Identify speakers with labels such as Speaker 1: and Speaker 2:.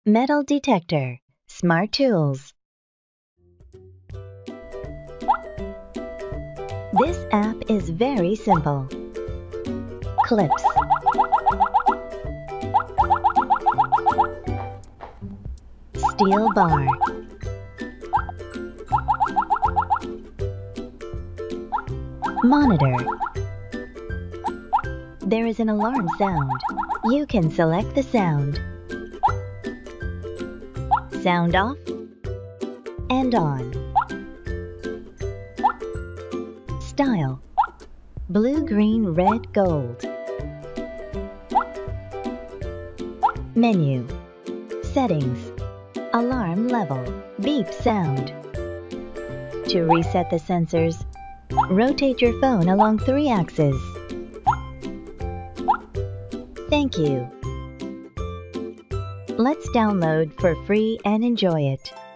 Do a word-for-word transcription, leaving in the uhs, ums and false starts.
Speaker 1: Metal detector. Smart tools. This app is very simple. Clips. Steel bar. Monitor. There is an alarm sound. You can select the sound. Sound off and on. Style. Blue, green, red, gold. Menu. Settings. Alarm level. Beep sound. To reset the sensors, rotate your phone along three axes. Thank you. Let's download for free and enjoy it.